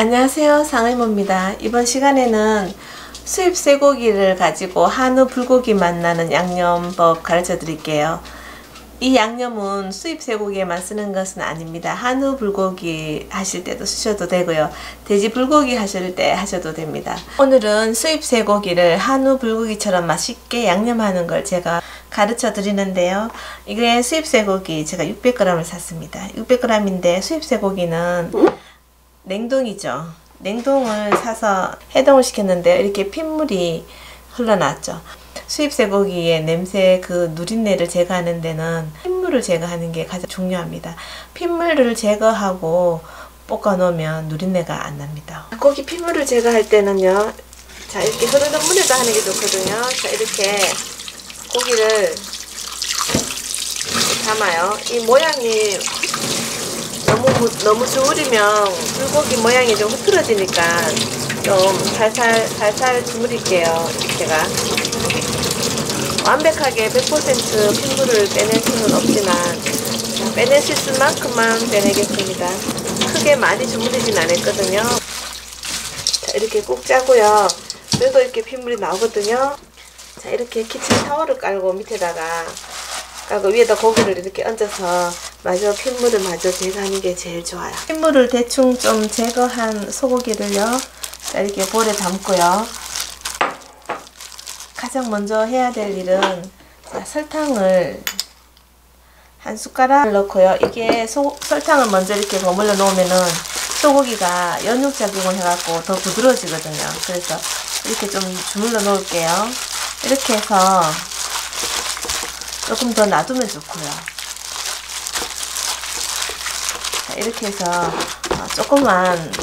안녕하세요, 상의모입니다. 이번 시간에는 수입 쇠고기를 가지고 한우 불고기 맛 나는 양념법 가르쳐 드릴게요. 이 양념은 수입 쇠고기에만 쓰는 것은 아닙니다. 한우 불고기 하실 때도 쓰셔도 되고요. 돼지 불고기 하실 때 하셔도 됩니다. 오늘은 수입 쇠고기를 한우 불고기처럼 맛있게 양념하는 걸 제가 가르쳐 드리는데요. 이게 수입 쇠고기 제가 600g을 샀습니다. 600g인데 수입 쇠고기는 냉동이죠. 냉동을 사서 해동을 시켰는데 이렇게 핏물이 흘러나왔죠. 수입 쇠고기의 냄새, 그 누린내를 제거하는 데는 핏물을 제거하는 게 가장 중요합니다. 핏물을 제거하고 볶아 놓으면 누린내가 안 납니다. 고기 핏물을 제거할 때는요, 자, 이렇게 흐르는 물에다 하는 게 좋거든요. 자, 이렇게 고기를 담아요. 이 모양이 너무 주물이면 불고기 모양이 좀 흐트러지니까 좀 살살 주물일게요. 제가 완벽하게 100% 핏물을 빼낼 수는 없지만 빼낼 수 있을 만큼만 빼내겠습니다. 크게 많이 주물이진 않았거든요. 자, 이렇게 꾹 짜고요. 그래도 이렇게 핏물이 나오거든요. 자, 이렇게 키친타월을 깔고 밑에다가 깔고 위에다 고기를 이렇게 얹어서 마저 핏물을 마저 제거하는 게 제일 좋아요. 핏물을 대충 좀 제거한 소고기를요, 자, 이렇게 볼에 담고요. 가장 먼저 해야 될 일은, 자, 설탕을 한 숟가락 넣고요. 이게 설탕을 먼저 이렇게 버물러 놓으면은 소고기가 연육작용을 해갖고 더 부드러워지거든요. 그래서 이렇게 좀 주물러 놓을게요. 이렇게 해서 조금 더 놔두면 좋고요. 자, 이렇게 해서 조금만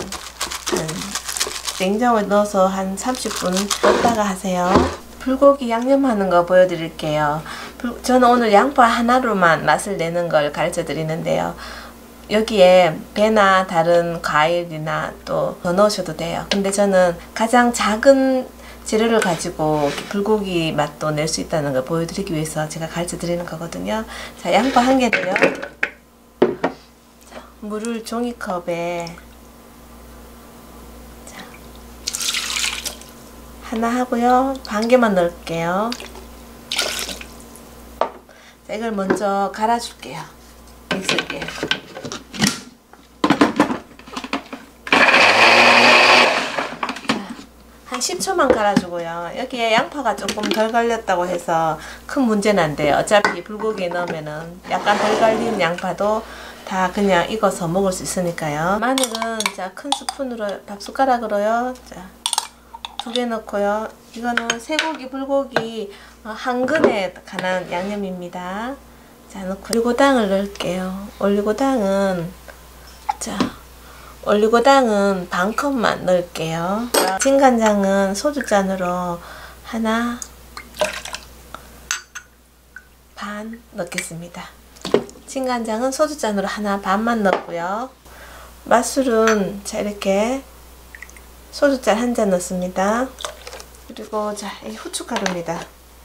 냉장고에 넣어서 한 30분 넣었다가 하세요. 불고기 양념하는 거 보여드릴게요. 저는 오늘 양파 하나로만 맛을 내는 걸 가르쳐 드리는데요. 여기에 배나 다른 과일이나 또 더 넣으셔도 돼요. 근데 저는 가장 작은 재료를 가지고 불고기 맛도 낼 수 있다는 걸 보여드리기 위해서 제가 가르쳐 드리는 거거든요. 자, 양파 한 개도요. 자, 물을 종이컵에 자, 하나 하고요. 반 개만 넣을게요. 자, 이걸 먼저 갈아줄게요. 믹서기에. 한 10초만 갈아주고요. 여기에 양파가 조금 덜 갈렸다고 해서 큰 문제는 안 돼요. 어차피 불고기에 넣으면은 약간 덜 갈린 양파도 다 그냥 익어서 먹을 수 있으니까요. 마늘은 자, 큰 스푼으로, 밥숟가락으로요. 자, 2개 넣고요. 이거는 쇠고기, 불고기 한 근에 간한 양념입니다. 자, 넣고 올리고당을 넣을게요. 올리고당은 반 컵만 넣을게요. 진간장은 소주잔으로 하나 반 넣겠습니다. 진간장은 소주잔으로 하나 반만 넣고요. 맛술은 자, 이렇게 소주잔 한 잔 넣습니다. 그리고 자, 이 후춧가루입니다.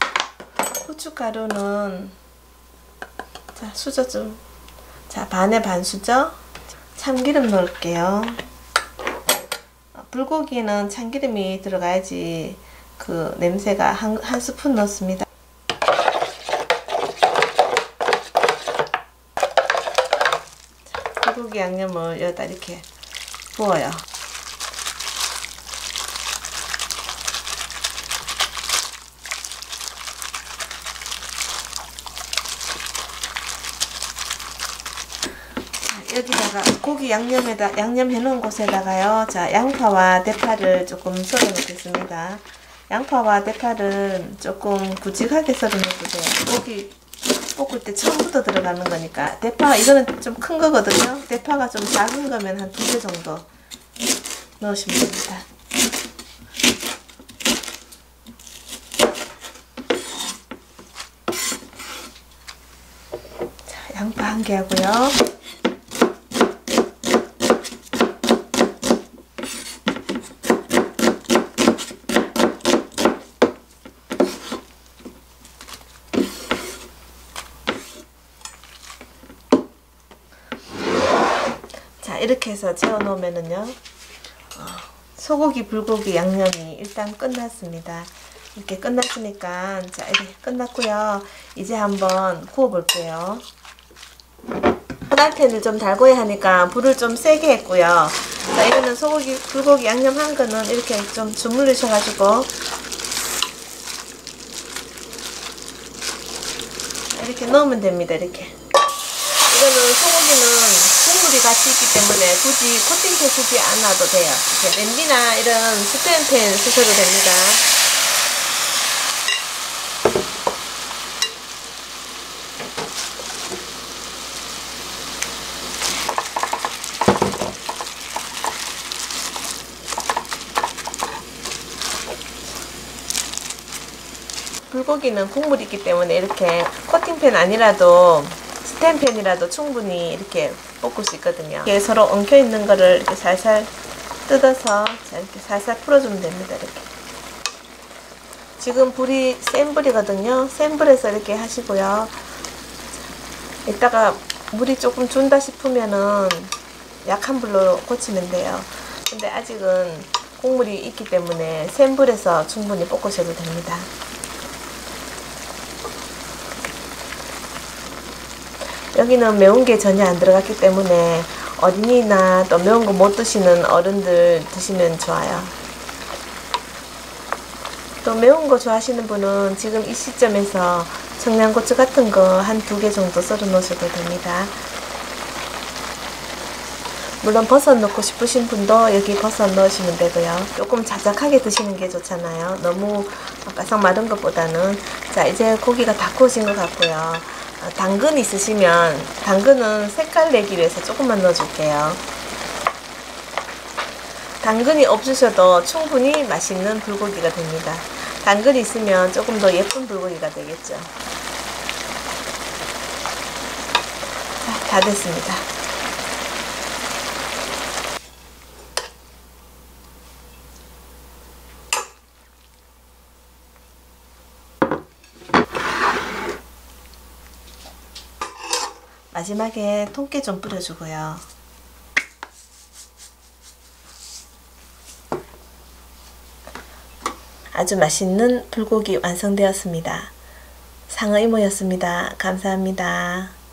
후춧가루는 자, 수저 좀, 자, 반에 반 수저. 참기름 넣을게요. 불고기는 참기름이 들어가야지 그 냄새가 한 스푼 넣습니다. 불고기 양념을 여기다 이렇게 부어요. 여기다가 고기 양념해 놓은 곳에다가요, 자, 양파와 대파를 조금 썰어 놓겠습니다. 양파와 대파를 조금 굵직하게 썰어 놓으세요. 고기 볶을 때 처음부터 들어가는 거니까. 대파, 이거는 좀 큰 거거든요. 대파가 좀 작은 거면 한 2개 정도 넣으시면 됩니다. 자, 양파 한 개 하고요. 자, 이렇게 해서 재워 놓으면은요, 소고기 불고기 양념이 일단 끝났습니다. 이렇게 끝났으니까 자 이렇게 끝났고요. 이제 한번 구워 볼게요. 프라이팬을 좀 달궈야 하니까 불을 좀 세게 했고요. 자 이거는 소고기 불고기 양념 한 거는 이렇게 좀 주물르셔가지고 이렇게 넣으면 됩니다. 이렇게 이거는 소고기는 국물이 같이 있기 때문에 굳이 코팅팬 쓰지 않아도 돼요. 이렇게 냄비나 이런 스텐팬 쓰셔도 됩니다. 불고기는 국물이 있기 때문에 이렇게 코팅팬 아니라도 스텐팬이라도 충분히 이렇게 볶을 수 있거든요. 이렇게 서로 엉켜 있는 거를 이렇게 살살 뜯어서 자 이렇게 살살 풀어주면 됩니다. 이렇게 지금 불이 센 불이거든요. 센 불에서 이렇게 하시고요. 이따가 물이 조금 준다 싶으면은 약한 불로 고치면 돼요. 근데 아직은 국물이 있기 때문에 센 불에서 충분히 볶으셔도 됩니다. 여기는 매운 게 전혀 안 들어갔기 때문에 어린이나 또 매운 거 못 드시는 어른들 드시면 좋아요. 또 매운 거 좋아하시는 분은 지금 이 시점에서 청양고추 같은 거 한 2개 정도 썰어 놓으셔도 됩니다. 물론 버섯 넣고 싶으신 분도 여기 버섯 넣으시면 되고요. 조금 자작하게 드시는 게 좋잖아요. 너무 바싹 마른 것보다는. 자 이제 고기가 다 구워진 것 같고요. 당근 있으시면 당근은 색깔 내기 위해서 조금만 넣어줄게요. 당근이 없으셔도 충분히 맛있는 불고기가 됩니다. 당근이 있으면 조금 더 예쁜 불고기가 되겠죠. 자, 다 됐습니다. 마지막에 통깨 좀 뿌려주고요. 아주 맛있는 불고기 완성되었습니다. 상어 이모였습니다. 감사합니다.